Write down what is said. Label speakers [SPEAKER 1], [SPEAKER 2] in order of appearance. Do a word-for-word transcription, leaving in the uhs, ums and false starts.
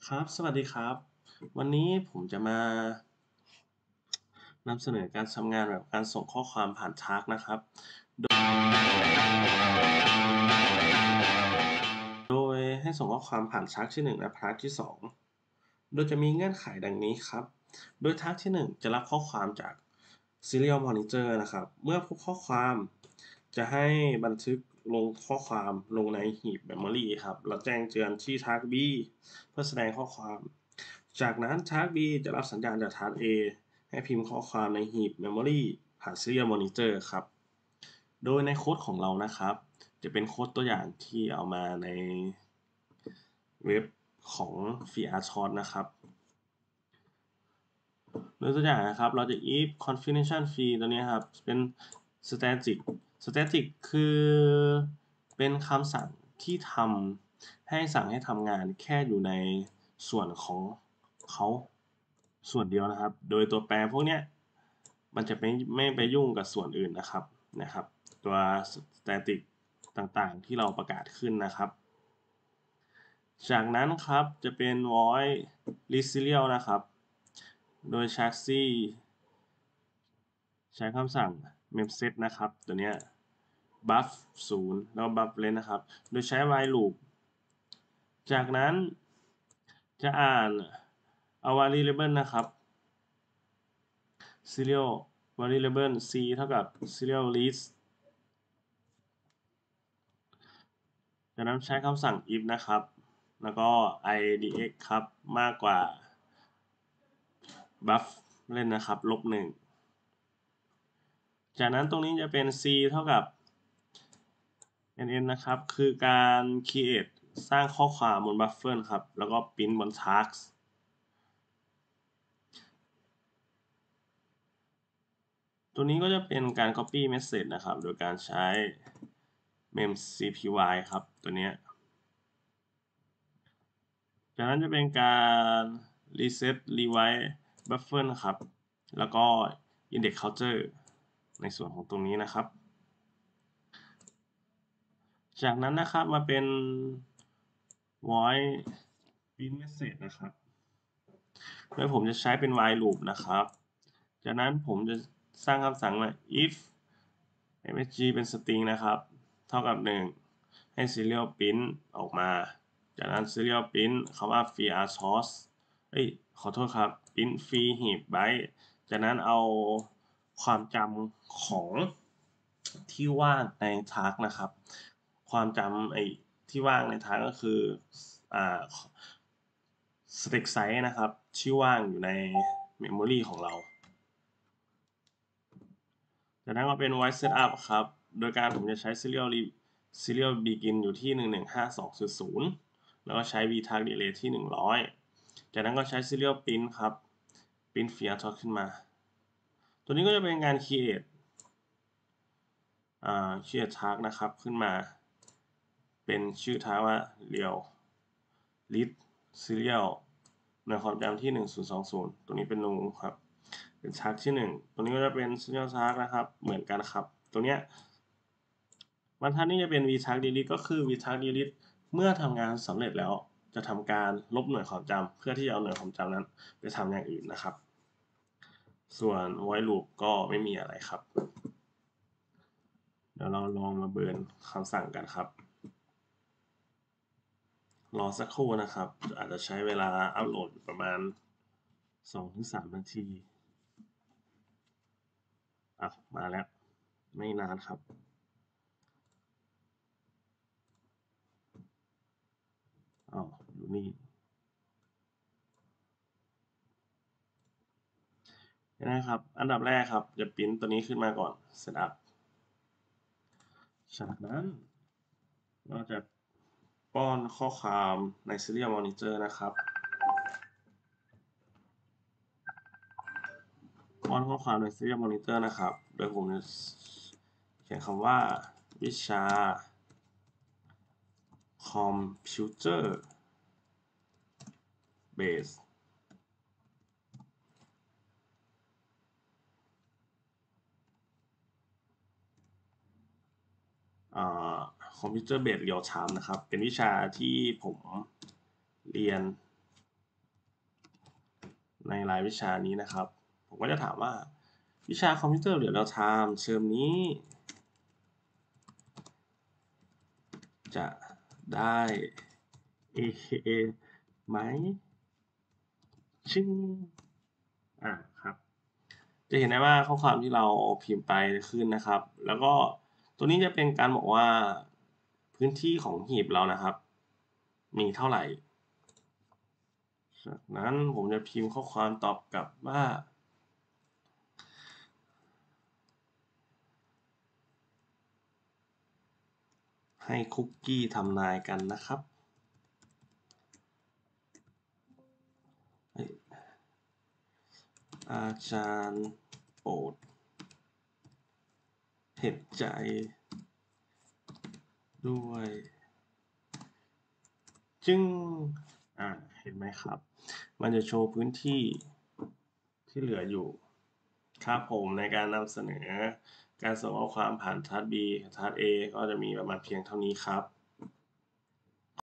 [SPEAKER 1] ครับ สวัสดีครับ วันนี้ผมจะมานำเสนอการทำงานแบบการส่งข้อความผ่าน Task นะครับ โดย โดยให้ส่งข้อความผ่าน Task ที่ หนึ่ง และ Task ที่ สอง โดยจะมีเงื่อนไขดังนี้ครับ โดย Task ที่ หนึ่ง จะรับข้อความจาก Serial Monitor นะครับ เมื่อพบข้อความจะให้บันทึกลงข้อความลงในหีบ Memory ครับ แล้วแจ้งเตือนที่ Task B เพื่อแสดงข้อความ จากนั้น Task B จะรับสัญญาณจาก Task A ให้พิมพ์ข้อความในหีบ Memory ผ่าน Serial Monitor ครับ โดยในโค้ดของเรานะครับ จะเป็นโค้ดตัวอย่างที่เอามาในเว็บของ FreeRTos นะครับ โดยตัวอย่างนะครับ เราจะ if configuration fee ตัวนี้ครับ เป็น static static คือเป็นคำสั่งที่ทำให้สั่งให้ทำงานแค่อยู่ในส่วนของเขาส่วนเดียวนะครับ โดยตัวแปรพวกนี้มันจะไม่ไม่ไปยุ่งกับส่วนอื่นนะครับนะครับ ตัว static ต่างๆที่เราประกาศขึ้นนะครับ จากนั้นครับจะเป็น void list serial นะครับ โดย chassis ใช้คำสั่ง memset นะครับตัวเนี้ย buff ศูนย์แล้ว buff length นะครับ โดยใช้ while loop จากนั้นจะอ่าน a variable นะครับ serial variable c เท่ากับ serial list จากนั้นใช้คำสั่ง if นะครับ แล้วก็ idx ครับมากกว่า buff length นะครับลบหนึ่งจากนั้นตรงนี้จะเป็น c เท่ากับ nn นะครับ คือการ create สร้างข้อความบน buffer ครับ แล้วก็ print บน task ตัวนี้ก็จะเป็นการ copy message นะครับ โดยการใช้ memcpy ครับ ตัวนี้ จากนั้นจะเป็นการ reset rewrite buffer ครับ แล้วก็ index counter ในส่วนของตรงนี้นะครับ จากนั้นนะครับมาเป็น void print message นะครับ โดยผมจะใช้เป็น while loop นะครับ จากนั้นผมจะสร้างคำสั่งว่า if msg เป็น string นะครับ เท่ากับหนึ่งให้ serial print ออกมา จากนั้น serial print คำว่า freeRTos เอ้ยขอโทษครับ print free heap byte จากนั้นเอาความจำของที่ว่างใน task นะครับ ความจำไอ้ที่ว่างใน task ก็คืออ่า stack size นะครับที่ว่างอยู่ใน memory ของเรา จากนั้นมาเป็น void setup ครับ โดยการผมจะใช้ serial serial begin อยู่ที่ หนึ่ง หนึ่ง ห้า สอง ศูนย์ ศูนย์ แล้วก็ใช้ vtask delay ที่ หนึ่งร้อย จากนั้นก็ใช้ serial print ครับ print freeRTos ขึ้นมา ตัวนี้ก็จะเป็นการ create อ่า create task นะครับขึ้นมา เป็นชื่อ task ว่า real list serial ในความจำที่ หนึ่ง ศูนย์ สอง ศูนย์ ตัวนี้เป็น null ครับ เป็น task ที่ หนึ่ง ตัวนี้ก็จะเป็น serial task นะครับ เหมือนกันครับ ตัวเนี้ยบรรทัดนี้จะเป็น vtask delete ก็คือ vtask delete เมื่อทำงานสำเร็จแล้วจะทำการลบหน่วยความจำเพื่อที่จะเอาหน่วยความจำนั้นไปทำอย่างอื่นนะครับ ส่วน void loop ก็ไม่มีอะไรครับ เดี๋ยวเราลองมาเบิร์นคำสั่งกันครับ รอสักครู่นะครับ อาจจะใช้เวลาอัปโหลดประมาณ สองถึงสาม นาทีอ่ะมาแล้ว ไม่นานครับอ๋ออยู่นี่นะครับ อันดับแรกครับ จะปริ้นตัวนี้ขึ้นมาก่อน setup จากนั้นเราจะป้อนข้อความใน serial monitor นะครับ ป้อนข้อความใน serial monitor นะครับ โดยผมจะเขียนคำว่าวิชา computer base คอมพิวเตอร์เบสเรียลไทม์นะครับ เป็นวิชาที่ผมเรียนในรายวิชานี้นะครับ ผมก็จะถามว่าวิชาคอมพิวเตอร์เรียลไทม์เทอมนี้ จะได้ เอ ไหมชึ่งอ่าครับ จะเห็นได้ว่าข้อความที่เราพิมพ์ไปขึ้นนะครับ แล้วก็ตัวนี้จะเป็นการบอกว่าพื้นที่ของหีบเรานะครับ มีเท่าไหร่ จากนั้นผมจะพิมพ์ข้อความตอบกลับว่า ให้คุกกี้ทำนายกันนะครับอาจารย์โปรดเห็นใจด้วยจึงอ่าเห็นไหมครับ มันจะโชว์พื้นที่ที่เหลืออยู่ครับผมในการนำเสนอการส่งข้อความผ่านทัช B ทัช A ก็จะมีประมาณเพียงเท่านี้ครับ